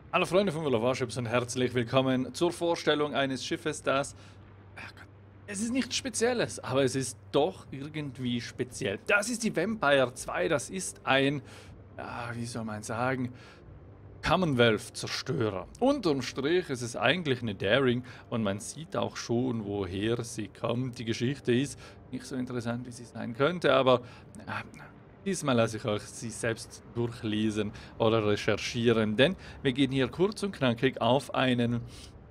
Hallo Freunde von World of Warships und herzlich willkommen zur Vorstellung eines Schiffes, das, ach Gott, es ist nichts Spezielles, aber es ist doch irgendwie speziell. Das ist die Vampire 2, das ist ein, wie soll man sagen, Commonwealth-Zerstörer. Unterm Strich ist es eigentlich eine Daring und man sieht auch schon, woher sie kommt. Die Geschichte ist nicht so interessant, wie sie sein könnte, aber äh, diesmal lasse ich euch sie selbst durchlesen oder recherchieren, denn wir gehen hier kurz und knackig auf einen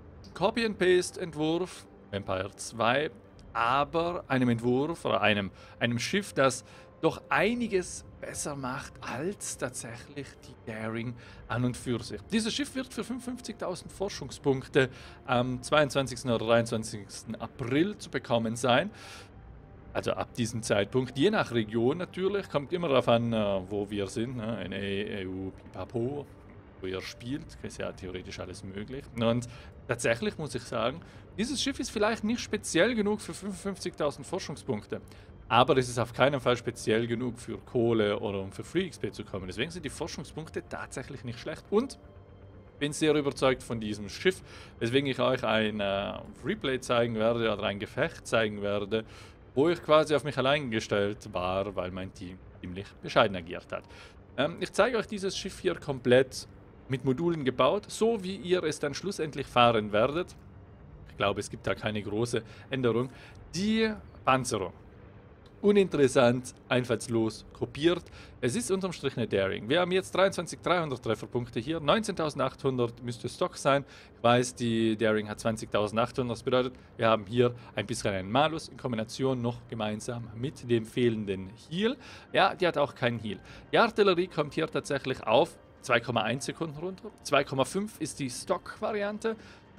Copy-and-Paste-Entwurf, Vampire 2, aber einem Entwurf oder einem Schiff, das doch einiges besser macht als tatsächlich die Daring an und für sich. Dieses Schiff wird für 55.000 Forschungspunkte am 22. oder 23. April zu bekommen sein. Also ab diesem Zeitpunkt, je nach Region natürlich, kommt immer darauf an, wo wir sind, ne? NA, EU, Pipapo, wo ihr spielt, ist ja theoretisch alles möglich. Und tatsächlich muss ich sagen, dieses Schiff ist vielleicht nicht speziell genug für 55.000 Forschungspunkte, aber es ist auf keinen Fall speziell genug für Kohle oder um für Free XP zu kommen. Deswegen sind die Forschungspunkte tatsächlich nicht schlecht und bin sehr überzeugt von diesem Schiff, weswegen ich euch ein Replay zeigen werde oder ein Gefecht zeigen werde, wo ich quasi auf mich allein gestellt war, weil mein Team ziemlich bescheiden agiert hat. Ich zeige euch dieses Schiff hier komplett mit Modulen gebaut, so wie ihr es dann schlussendlich fahren werdet. Ich glaube, es gibt da keine große Änderung. Die Panzerung. Uninteressant, einfallslos, kopiert. Es ist unterm Strich eine Daring. Wir haben jetzt 23.300 Trefferpunkte hier. 19.800 müsste Stock sein. Ich weiß, die Daring hat 20.800. Das bedeutet, wir haben hier ein bisschen einen Malus in Kombination noch gemeinsam mit dem fehlenden Heal. Ja, die hat auch keinen Heal. Die Artillerie kommt hier tatsächlich auf 2,1 Sekunden runter. 2,5 ist die Stock-Variante.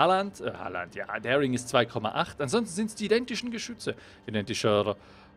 Ja, Daring ist 2,8. Ansonsten sind es die identischen Geschütze. Identischer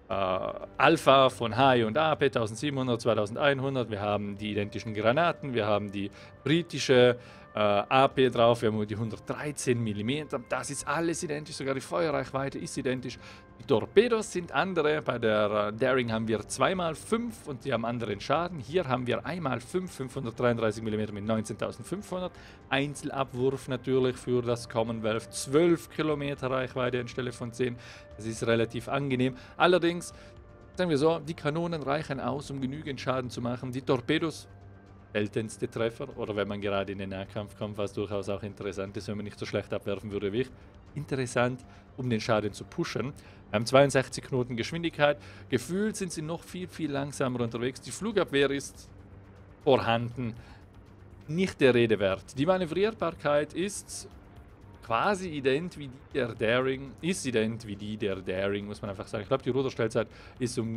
Alpha von H und A, P1700, 2100. Wir haben die identischen Granaten, wir haben die britische AP drauf, wir haben die 113 mm. Das ist alles identisch, sogar die Feuerreichweite ist identisch. Die Torpedos sind andere. Bei der Daring haben wir 2x5 und die haben anderen Schaden. Hier haben wir 1x5, 533 mm mit 19.500. Einzelabwurf natürlich für das Commonwealth. 12 Kilometer Reichweite anstelle von 10. Das ist relativ angenehm. Allerdings, sagen wir so, die Kanonen reichen aus, um genügend Schaden zu machen. Die Torpedos, seltenste Treffer. Oder wenn man gerade in den Nahkampf kommt, was durchaus auch interessant ist, wenn man nicht so schlecht abwerfen würde wie ich. Interessant, um den Schaden zu pushen. Wir haben 62 Knoten Geschwindigkeit. Gefühlt sind sie noch viel, viel langsamer unterwegs. Die Flugabwehr ist vorhanden. Nicht der Rede wert. Die Manövrierbarkeit ist quasi ident wie die der Daring. Ist ident wie die der Daring, muss man einfach sagen. Ich glaube, die Ruderstellzeit ist um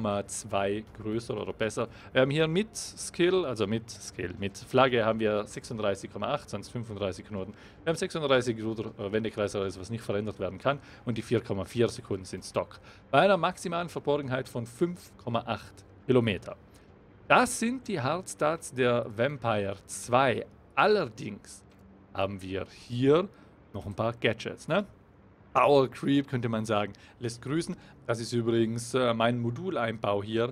0,2 größer oder besser. Wir haben hier mit Skill, mit Flagge haben wir 36,8, sonst 35 Knoten. Wir haben 36 Wendekreise, also was nicht verändert werden kann. Und die 4,4 Sekunden sind Stock. Bei einer maximalen Verborgenheit von 5,8 Kilometer. Das sind die Hardstats der Vampire 2. Allerdings haben wir hier noch ein paar Gadgets, ne? Power Creep könnte man sagen, lässt grüßen. Das ist übrigens mein Moduleinbau hier.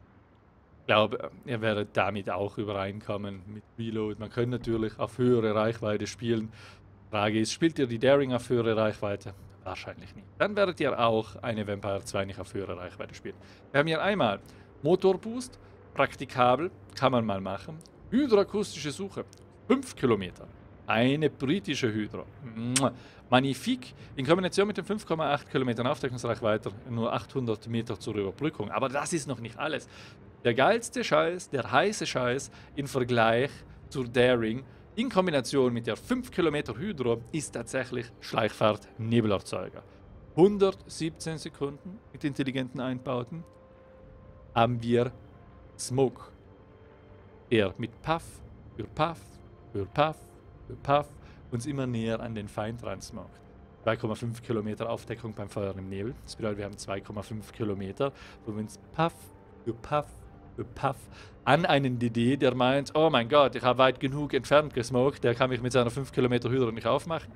Ich glaube, ihr werdet damit auch übereinkommen mit Reload. Man kann natürlich auf höhere Reichweite spielen. Frage ist, spielt ihr die Daring auf höhere Reichweite? Wahrscheinlich nicht. Dann werdet ihr auch eine Vampire 2 nicht auf höhere Reichweite spielen. Wir haben hier einmal Motorboost, praktikabel, kann man mal machen. Hydroakustische Suche, 5 Kilometer. Eine britische Hydro. Magnifik. In Kombination mit den 5,8 Kilometern Aufdeckungsreichweite nur 800 Meter zur Überbrückung. Aber das ist noch nicht alles. Der geilste Scheiß, der heiße Scheiß im Vergleich zur Daring in Kombination mit der 5 Kilometer Hydro ist tatsächlich Schleichfahrt Nebelerzeuger. 117 Sekunden mit intelligenten Einbauten haben wir Smoke, der mit Puff für Puff für Puff Puff uns immer näher an den Feind ransmoked. 2,5 Kilometer Aufdeckung beim Feuer im Nebel. Das bedeutet, wir haben 2,5 Kilometer, wo wir uns Puff für Puff für Puff an einen DD, der meint, oh mein Gott, ich habe weit genug entfernt gesmoked, der kann mich mit seiner 5 Kilometer Hydro nicht aufmachen.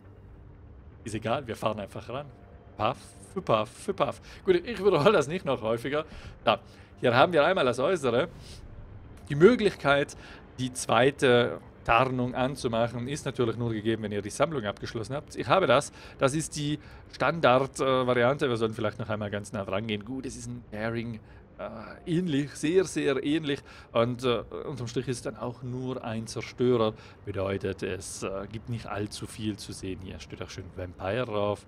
Ist egal, wir fahren einfach ran. Puff für Puff für Puff. Gut, ich wiederhole das nicht noch häufiger. Da, hier haben wir einmal das Äußere. Die Möglichkeit, die zweite Tarnung anzumachen, ist natürlich nur gegeben, wenn ihr die Sammlung abgeschlossen habt. Ich habe das. Das ist die Standard-Variante. Wir sollten vielleicht noch einmal ganz nah dran gehen. Gut, es ist ein Daring ähnlich, sehr, sehr ähnlich. Und unterm Strich ist dann auch nur ein Zerstörer. Bedeutet, es gibt nicht allzu viel zu sehen. Hier steht auch schön Vampire drauf.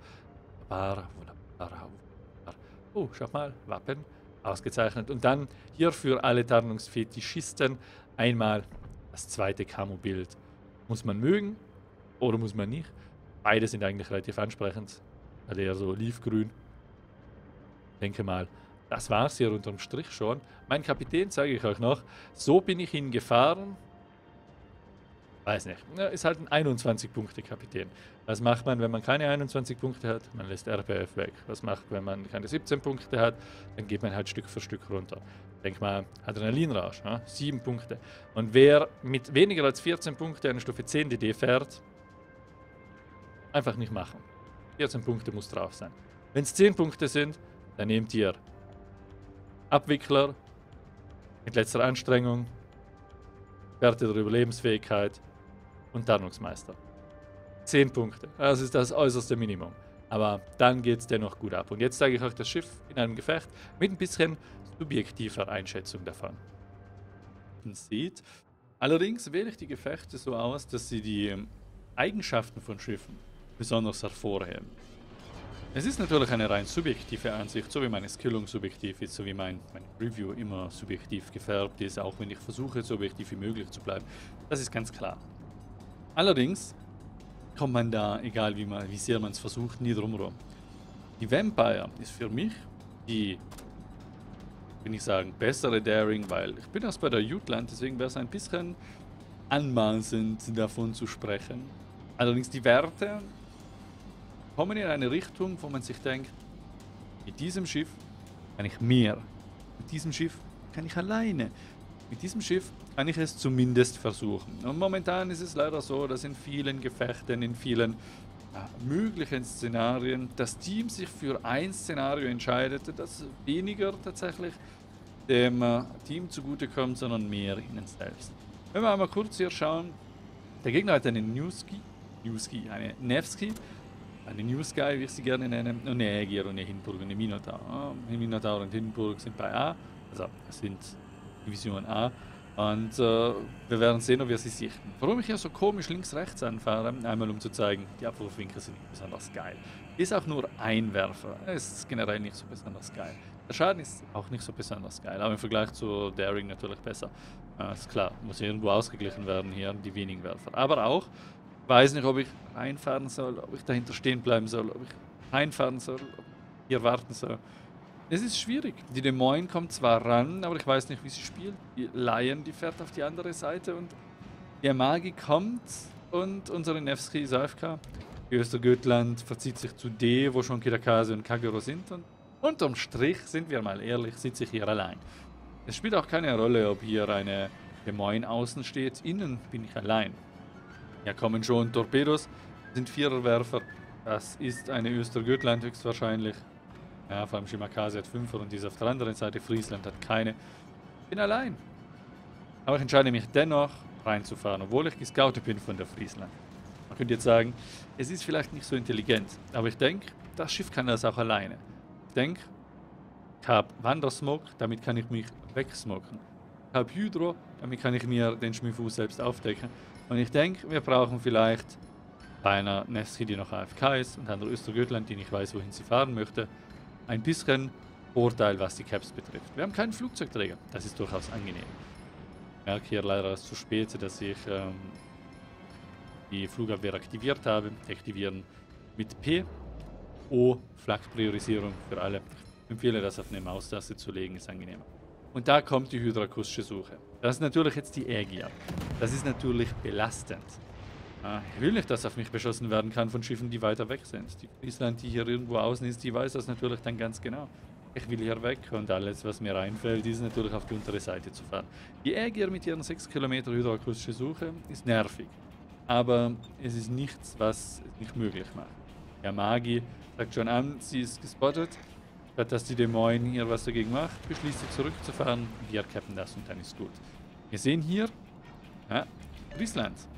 Oh, schau mal, Wappen. Ausgezeichnet. Und dann hier für alle Tarnungsfetischisten einmal das zweite Camo-Bild. Muss man mögen oder muss man nicht? Beide sind eigentlich relativ ansprechend. Also eher so olivgrün. Denke mal, das war es hier unterm Strich schon. Mein Kapitän zeige ich euch noch. So bin ich ihn gefahren. Weiß nicht. Ja, ist halt ein 21-Punkte-Kapitän. Was macht man, wenn man keine 21 Punkte hat? Man lässt RPF weg. Was macht, wenn man keine 17 Punkte hat? Dann geht man halt Stück für Stück runter. Denk mal, Adrenalinrausch, ja? 7 Punkte. Und wer mit weniger als 14 Punkte eine Stufe 10 DD fährt, einfach nicht machen. 14 Punkte muss drauf sein. Wenn es 10 Punkte sind, dann nehmt ihr Abwickler mit letzter Anstrengung, Werte der Überlebensfähigkeit und Tarnungsmeister. 10 Punkte. Das ist das äußerste Minimum. Aber dann geht es dennoch gut ab. Und jetzt zeige ich euch das Schiff in einem Gefecht mit ein bisschen subjektiver Einschätzung davon. Sieht. Allerdings wähle ich die Gefechte so aus, dass sie die Eigenschaften von Schiffen besonders hervorheben. Es ist natürlich eine rein subjektive Ansicht, so wie meine Skillung subjektiv ist, so wie mein Review immer subjektiv gefärbt ist, auch wenn ich versuche, so objektiv wie möglich zu bleiben. Das ist ganz klar. Allerdings kommt man da, egal wie sehr man es versucht, nie drum herum. Die Vampire ist für mich die, will ich sagen, bessere Daring, weil ich bin erst bei der Jutland, deswegen wäre es ein bisschen anmaßend davon zu sprechen. Allerdings die Werte kommen in eine Richtung, wo man sich denkt, mit diesem Schiff kann ich mehr. Mit diesem Schiff kann ich alleine. Mit diesem Schiff kann ich es zumindest versuchen. Und momentan ist es leider so, dass in vielen Gefechten, in vielen möglichen Szenarien, das Team sich für ein Szenario entscheidet, das weniger tatsächlich dem Team zugutekommt, sondern mehr ihnen selbst. Wenn wir einmal kurz hier schauen, der Gegner hat eine eine Nevsky, eine New Sky, wie ich sie gerne nenne, und eine Ägir und eine Hindenburg und eine Minotaur. Minotaur und Hindenburg sind bei A, also sind Division A. Und wir werden sehen, ob wir sie sichten. Warum ich hier so komisch links-rechts anfahre, einmal um zu zeigen, die Abwurfwinkel sind nicht besonders geil. Ist auch nur ein Werfer, ist generell nicht so besonders geil. Der Schaden ist auch nicht so besonders geil, aber im Vergleich zu Daring natürlich besser. Ist klar, muss irgendwo ausgeglichen werden hier, die wenigen Werfer. Aber auch, weiß nicht, ob ich reinfahren soll, ob ich dahinter stehen bleiben soll, ob ich reinfahren soll, ob ich hier warten soll. Es ist schwierig. Die Des Moines kommt zwar ran, aber ich weiß nicht, wie sie spielt. Die Lion, die fährt auf die andere Seite und der Magi kommt und unsere Nevsky ist AFK. Die Östergötland verzieht sich zu D, wo schon Kirakase und Kagero sind. Und unterm Strich, sind wir mal ehrlich, sitze ich hier allein. Es spielt auch keine Rolle, ob hier eine Des Moines außen steht. Innen bin ich allein. Ja, kommen schon Torpedos, sind Viererwerfer. Das ist eine Östergötland höchstwahrscheinlich. Ja, vor allem Shimakase hat 5er und die ist auf der anderen Seite. Friesland hat keine. Bin allein. Aber ich entscheide mich dennoch reinzufahren, obwohl ich gescoutet bin von der Friesland. Man könnte jetzt sagen, es ist vielleicht nicht so intelligent, aber ich denke, das Schiff kann das auch alleine. Ich denke, ich habe Wandersmoke, damit kann ich mich wegsmoken. Ich habe Hydro, damit kann ich mir den Schmifu selbst aufdecken. Und ich denke, wir brauchen vielleicht bei einer Nevsky, die noch AFK ist, und einer Östergötland, die nicht weiß, wohin sie fahren möchte, ein bisschen Vorteil, was die Caps betrifft. Wir haben keinen Flugzeugträger, das ist durchaus angenehm. Ich merke hier leider erst zu spät, dass ich die Flugabwehr aktiviert habe. Aktivieren mit P. O, Flak-Priorisierung für alle. Ich empfehle das auf eine Maustaste zu legen, ist angenehmer. Und da kommt die hydrakusische Suche. Das ist natürlich jetzt die Ägir. Das ist natürlich belastend. Ich will nicht, dass auf mich beschossen werden kann von Schiffen, die weiter weg sind. Die Friesland, die hier irgendwo außen ist, die weiß das natürlich dann ganz genau. Ich will hier weg und alles, was mir einfällt, ist natürlich auf die untere Seite zu fahren. Die Ägir mit ihren 6 Kilometer hydrakusische Suche ist nervig. Aber es ist nichts, was es nicht möglich macht. Der Magi sagt schon an, sie ist gespottet. Statt dass die Des Moines hier was dagegen macht, beschließt sie zurückzufahren. Wir cappen das und dann ist gut. Wir sehen hier, ja, Friesland.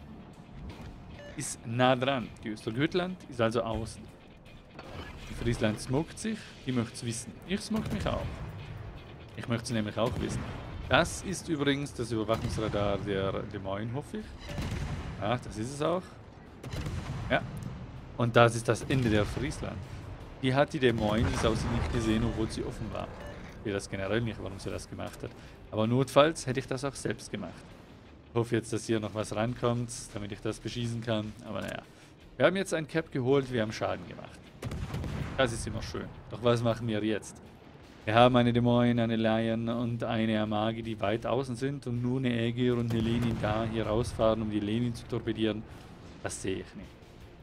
ist nah dran. Die Östergötland ist also außen. Die Friesland smokt sich, die möchte es wissen. Ich smoke mich auch. Ich möchte es nämlich auch wissen. Das ist übrigens das Überwachungsradar der Des Moines, hoffe ich. Ja, das ist es auch. Ja. Und das ist das Ende der Friesland. Die hat die Des Moines aus Aussehen nicht gesehen, obwohl sie offen war. Ich weiß generell nicht, warum sie das gemacht hat. Aber notfalls hätte ich das auch selbst gemacht. Ich hoffe jetzt, dass hier noch was rankommt, damit ich das beschießen kann. Aber naja. Wir haben jetzt ein Cap geholt, wir haben Schaden gemacht. Das ist immer schön. Doch was machen wir jetzt? Wir haben eine Des Moines, eine Lion und eine Amagi, die weit außen sind und nur eine Ägir und eine Lenin da hier rausfahren, um die Lenin zu torpedieren. Das sehe ich nicht.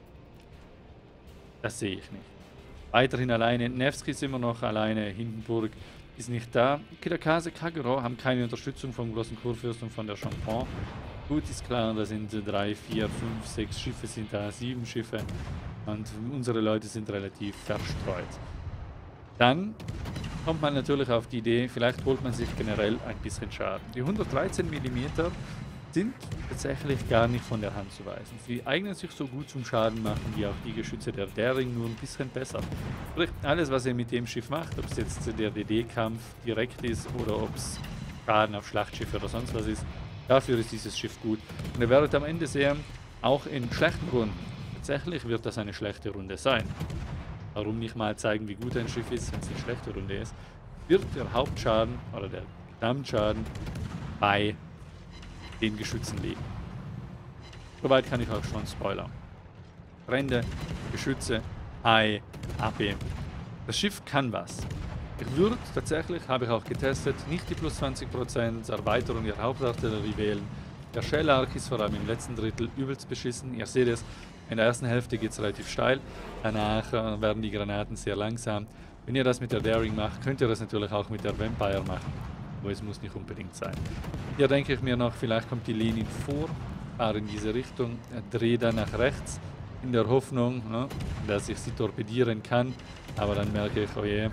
Das sehe ich nicht. Weiterhin alleine. Nevsky ist immer noch alleine. Hindenburg ist nicht da. Kidakaze, Kagero haben keine Unterstützung vom großen Kurfürst und von der Champagne. Gut, ist klar, da sind 3, 4, 5, 6 Schiffe sind da, 7 Schiffe. Und unsere Leute sind relativ verstreut. Dann kommt man natürlich auf die Idee, vielleicht holt man sich generell ein bisschen Schaden. Die 113 mm sind tatsächlich gar nicht von der Hand zu weisen. Sie eignen sich so gut zum Schaden machen wie auch die Geschütze der Daring, nur ein bisschen besser. Sprich, alles, was ihr mit dem Schiff macht, ob es jetzt der DD-Kampf direkt ist oder ob es Schaden auf Schlachtschiffe oder sonst was ist, dafür ist dieses Schiff gut. Und ihr werdet am Ende sehen, auch in schlechten Runden, tatsächlich wird das eine schlechte Runde sein. Warum nicht mal zeigen, wie gut ein Schiff ist, wenn es eine schlechte Runde ist, wird der Hauptschaden oder der Gesamtschaden bei den Geschützen liegen. Soweit kann ich auch schon spoilern. Brände, Geschütze, Hai, AP. Das Schiff kann was. Ich würde tatsächlich, habe ich auch getestet, nicht die plus 20% Erweiterung der Hauptartillerie wählen. Der Shell-Arc ist vor allem im letzten Drittel übelst beschissen. Ihr seht es, in der ersten Hälfte geht es relativ steil. Danach werden die Granaten sehr langsam. Wenn ihr das mit der Daring macht, könnt ihr das natürlich auch mit der Vampire machen. Aber es muss nicht unbedingt sein. Hier denke ich mir noch, vielleicht kommt die Lenin vor, fahre in diese Richtung, drehe dann nach rechts, in der Hoffnung, dass ich sie torpedieren kann. Aber dann merke ich, oh je,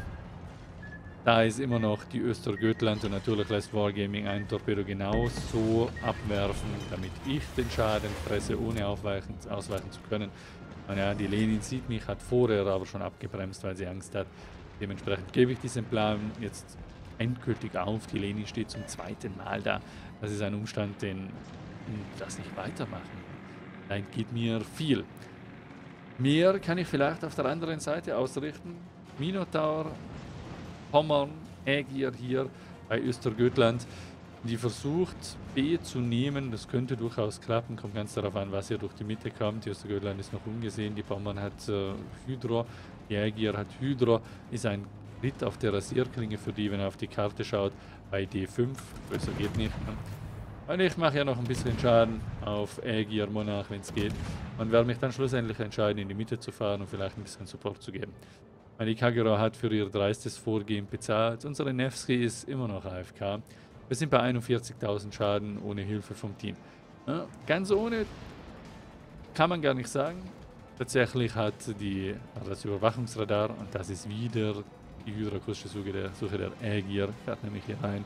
da ist immer noch die Östergötland und natürlich lässt Wargaming ein Torpedo genau so abwerfen, damit ich den Schaden fresse, ohne ausweichen zu können. Und ja, die Lenin sieht mich, hat vorher aber schon abgebremst, weil sie Angst hat. Dementsprechend gebe ich diesen Plan jetzt endgültig auf. Die Lenin steht zum zweiten Mal da. Das ist ein Umstand, den das nicht weitermachen. Da entgeht mir viel. Mehr kann ich vielleicht auf der anderen Seite ausrichten. Minotaur, Pommern, Ägir hier bei Östergötland, die versucht B zu nehmen. Das könnte durchaus klappen, kommt ganz darauf an, was hier durch die Mitte kommt. Die Östergötland ist noch ungesehen, die Pommern hat Hydro, die Ägir hat Hydro, ist ein Ritt auf der Rasierklinge für die, wenn er auf die Karte schaut, bei D5, größer geht nicht. Und ich mache ja noch ein bisschen Schaden auf Ägir, Monarch, wenn es geht. Und werde mich dann schlussendlich entscheiden, in die Mitte zu fahren und vielleicht ein bisschen Support zu geben. Die Kagero hat für ihr dreistes Vorgehen bezahlt. Unsere Nevsky ist immer noch AFK. Wir sind bei 41.000 Schaden ohne Hilfe vom Team. Ja, ganz ohne kann man gar nicht sagen. Tatsächlich hat das Überwachungsradar, und das ist wieder die hydrakustische Suche der Ägir, fährt nämlich hier rein.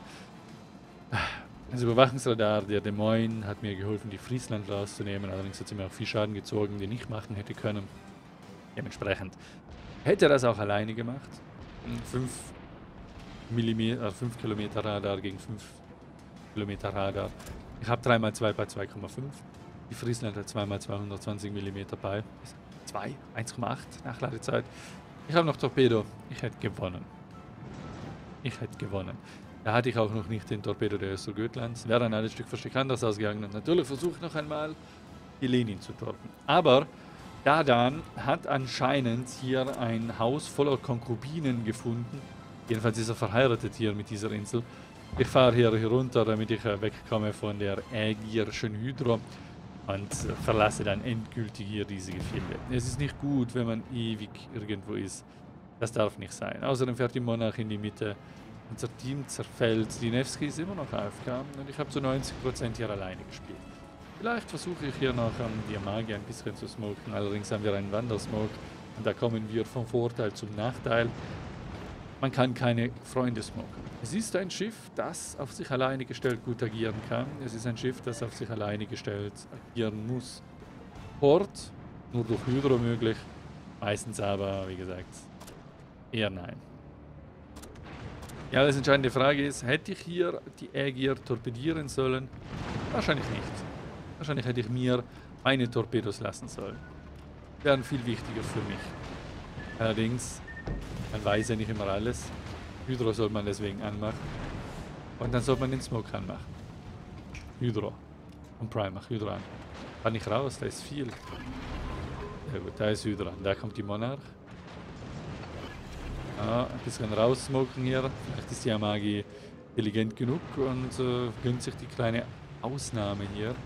Das Überwachungsradar der Des Moines hat mir geholfen, die Friesland rauszunehmen. Allerdings hat sie mir auch viel Schaden gezogen, den ich machen hätte können. Dementsprechend hätte er das auch alleine gemacht. 5 Kilometer Radar gegen 5 Kilometer Radar. Ich habe 3x2 bei 2,5. Die Friesland hat 2x 220 mm bei 2, 1,8 Nachladezeit. Ich habe noch Torpedo. Ich hätte gewonnen. Da hatte ich auch noch nicht den Torpedo der Östergötlands. Wäre dann alles Stück für Stück anders ausgegangen. Und natürlich versuche ich noch einmal, die Lenin zu torpen. Aber Dadan hat anscheinend hier ein Haus voller Konkubinen gefunden. Jedenfalls ist er verheiratet hier mit dieser Insel. Ich fahre hier runter, damit ich wegkomme von der Ägirischen Hydro und verlasse dann endgültig hier diese Gefilde. Es ist nicht gut, wenn man ewig irgendwo ist. Das darf nicht sein. Außerdem fährt die Monarch in die Mitte. Unser Team zerfällt. Die Nevsky ist immer noch AFK und ich habe zu 90% hier alleine gespielt. Vielleicht versuche ich hier noch die Amagi ein bisschen zu smoken. Allerdings haben wir einen Wandersmoke und da kommen wir vom Vorteil zum Nachteil. Man kann keine Freunde smoken. Es ist ein Schiff, das auf sich alleine gestellt gut agieren kann. Es ist ein Schiff, das auf sich alleine gestellt agieren muss. Transport nur durch Hydro möglich. Meistens aber, wie gesagt, eher nein. Ja, das entscheidende Frage ist, hätte ich hier die Ägir torpedieren sollen? Wahrscheinlich nicht. Wahrscheinlich hätte ich mir meine Torpedos lassen sollen. Wären viel wichtiger für mich. Allerdings, man weiß ja nicht immer alles. Hydro soll man deswegen anmachen. Und dann soll man den Smoke anmachen. Hydro. Und Prime, mach Hydro an. Kann ich raus, da ist viel. Ja gut, da ist Hydro an. Da kommt die Monarch. Ja, ein bisschen raussmoken hier. Vielleicht ist die Amagi intelligent genug und gönnt sich die kleine Ausnahme hier.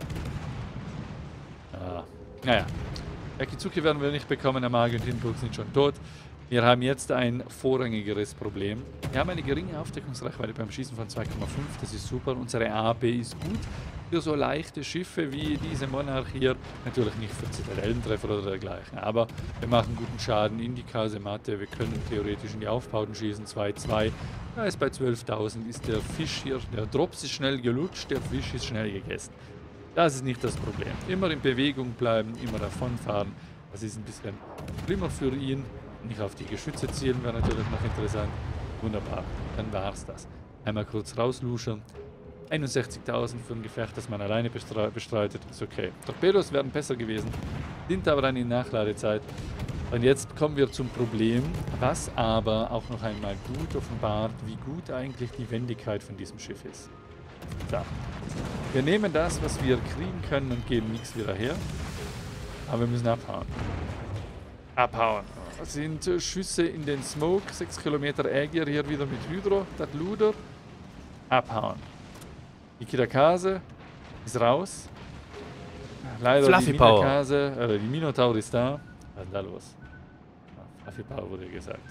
Naja. Akizuki werden wir nicht bekommen. Amagi und Hinburg sind schon tot. Wir haben jetzt ein vorrangigeres Problem. Wir haben eine geringe Aufdeckungsreichweite beim Schießen von 2,5. Das ist super. Unsere AP ist gut für so leichte Schiffe wie diese Monarch hier. Natürlich nicht für Zitadellentreffer oder dergleichen. Aber wir machen guten Schaden in die Kasematte. Wir können theoretisch in die Aufbauten schießen. 2-2. Da ist bei 12.000 ist der Fisch hier. Der Drops ist schnell gelutscht. Der Fisch ist schnell gegessen. Das ist nicht das Problem. Immer in Bewegung bleiben. Immer davonfahren. Das ist ein bisschen schlimmer für ihn. Nicht auf die Geschütze zielen wäre natürlich noch interessant. Wunderbar, dann war es das. Einmal kurz rausluschern. 61.000 für ein Gefecht, das man alleine bestreitet, ist okay. Torpedos wären besser gewesen, sind aber dann in Nachladezeit. Und jetzt kommen wir zum Problem, was aber auch noch einmal gut offenbart, wie gut eigentlich die Wendigkeit von diesem Schiff ist. So. Wir nehmen das, was wir kriegen können und geben nichts wieder her. Aber wir müssen abhauen. Abhauen. Das sind Schüsse in den Smoke. 6 Kilometer Ägir hier wieder mit Hydro. Das Luder. Abhauen. Die Kitakase ist raus. Leider Fluffy die Power. Minakase, die Minotaur ist da. Was ist da los? Fluffy Power wurde gesagt.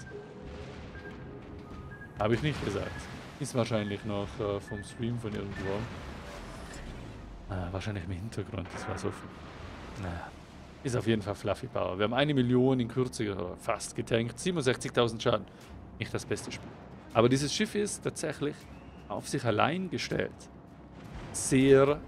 Habe ich nicht gesagt. Ist wahrscheinlich noch vom Stream von irgendwo. Wahrscheinlich im Hintergrund. Das war so viel. Naja. Ist auf jeden Fall Fluffy Power. Wir haben 1 Million in Kürze fast getankt. 67.000 Schaden. Nicht das beste Spiel. Aber dieses Schiff ist tatsächlich auf sich allein gestellt. Sehr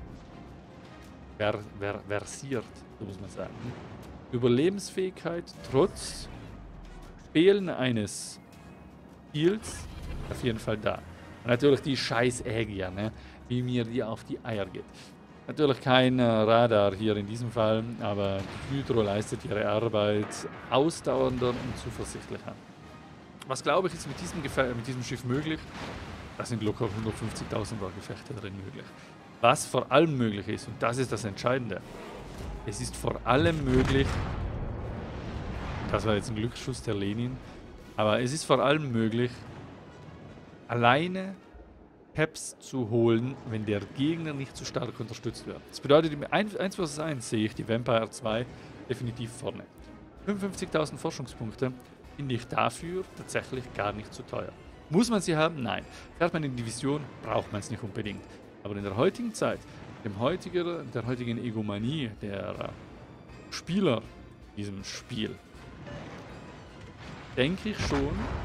versiert, so muss man sagen. Überlebensfähigkeit trotz Fehlen eines Heals auf jeden Fall da. Und natürlich die scheiß Ägier, ne? Wie mir die auf die Eier geht. Natürlich kein Radar hier in diesem Fall, aber die Hydro leistet ihre Arbeit ausdauernder und zuversichtlicher. Was glaube ich ist mit diesem Schiff möglich? Da sind locker 150.000 Gefechte drin möglich. Was vor allem möglich ist, und das ist das Entscheidende, es ist vor allem möglich, das war jetzt ein Glücksschuss der Lenin, aber es ist vor allem möglich, alleine Caps zu holen, wenn der Gegner nicht zu stark unterstützt wird. Das bedeutet, im 1 vs 1 sehe ich die Vampire 2 definitiv vorne. 55.000 Forschungspunkte finde ich dafür tatsächlich gar nicht zu teuer. Muss man sie haben? Nein. Fährt man in die Division, braucht man es nicht unbedingt. Aber in der heutigen Zeit, der heutigen Egomanie der Spieler in diesem Spiel, denke ich schon,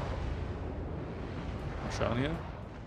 mal schauen hier,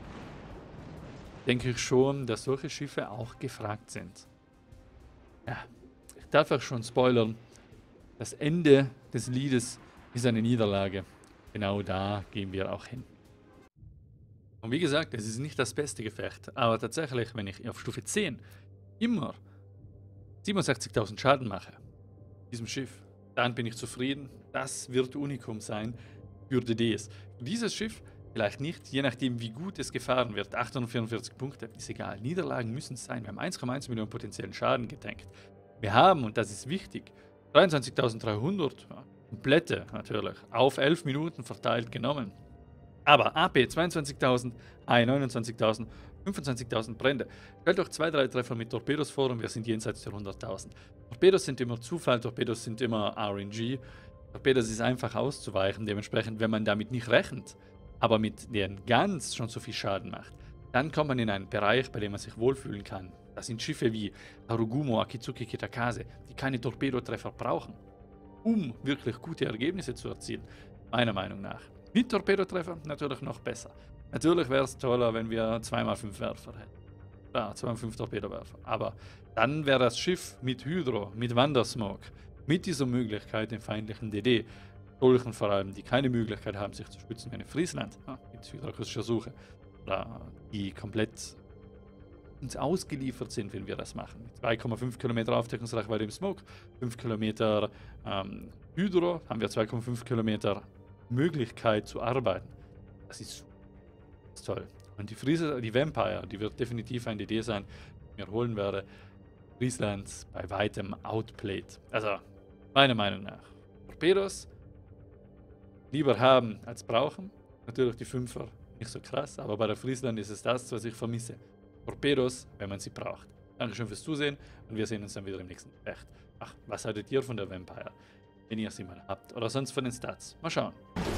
denke ich schon, dass solche Schiffe auch gefragt sind. Ja, ich darf auch schon spoilern. Das Ende des Liedes ist eine Niederlage. Genau da gehen wir auch hin. Und wie gesagt, es ist nicht das beste Gefecht, aber tatsächlich, wenn ich auf Stufe 10 immer 67.000 Schaden mache, diesem Schiff, dann bin ich zufrieden. Das wird Unikum sein für DDs. Für dieses Schiff vielleicht nicht, je nachdem wie gut es gefahren wird. 844 Punkte, ist egal. Niederlagen müssen es sein. Wir haben 1,1 Millionen potenziellen Schaden getankt. Wir haben, und das ist wichtig, 23.300, ja, komplette natürlich, auf 11 Minuten verteilt genommen. Aber AP 22.000, AI 29.000, 25.000 Brände. Stellt euch 2-3 Treffer mit Torpedos vor und wir sind jenseits der 100.000. Torpedos sind immer Zufall, Torpedos sind immer RNG. Torpedos ist einfach auszuweichen, dementsprechend, wenn man damit nicht rechnet, aber mit den Guns schon so viel Schaden macht, dann kommt man in einen Bereich, bei dem man sich wohlfühlen kann. Das sind Schiffe wie Harugumo, Akizuki, Kitakase, die keine Torpedotreffer brauchen, um wirklich gute Ergebnisse zu erzielen, meiner Meinung nach. Mit Torpedotreffer natürlich noch besser. Natürlich wäre es toller, wenn wir 2x5 Werfer hätten. Da, 2,5 Torpedowerfer. Aber dann wäre das Schiff mit Hydro, mit Wandersmoke, mit dieser Möglichkeit, den feindlichen DD, solchen vor allem, die keine Möglichkeit haben, sich zu schützen, wie eine Friesland, mit hydroakustischer Suche, oder die komplett uns ausgeliefert sind, wenn wir das machen. Mit 2,5 Kilometer Aufdeckungsreichweite im Smoke, 5 Kilometer Hydro, haben wir 2,5 Kilometer Möglichkeit zu arbeiten. Das ist toll. Und die Vampire, die wird definitiv eine Idee sein, die ich mir holen werde. Friesland bei weitem outplayed. Also, meiner Meinung nach. Torpedos lieber haben als brauchen. Natürlich die Fünfer nicht so krass, aber bei der Friesland ist es das, was ich vermisse. Torpedos, wenn man sie braucht. Dankeschön fürs Zusehen und wir sehen uns dann wieder im nächsten Echt. Ach, was haltet ihr von der Vampire? Wenn ihr sie mal habt. Oder sonst von den Stats. Mal schauen.